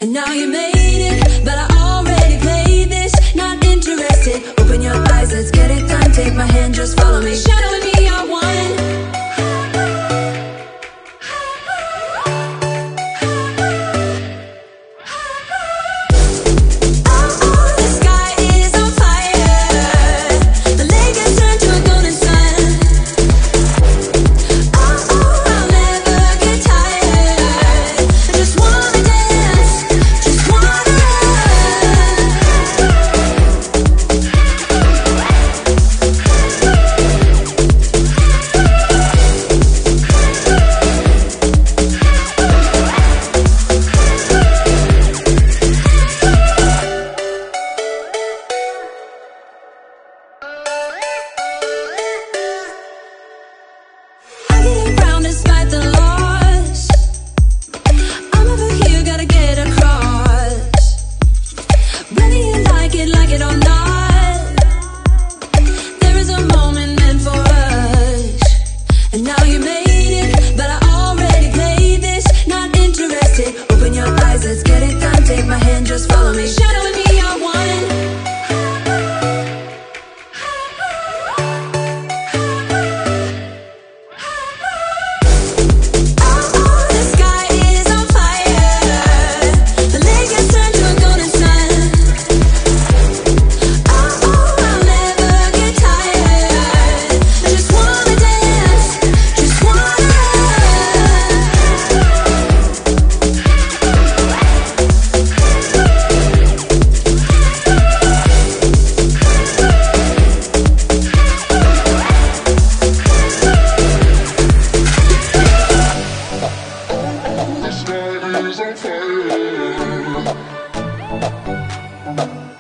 And now you made it, but I already played this. Not interested, open your eyes, let's get it done. Take my hand, just follow me. Shadow with me, you're one. Despite the loss, I'm over here, gotta get across. Whether you like it or not, there is a moment meant for us. And now you made it, but I already played this. Not interested, open your eyes, let's get it done. Take my hand, just follow me. Shadow with me, you're one. The sky is on fire.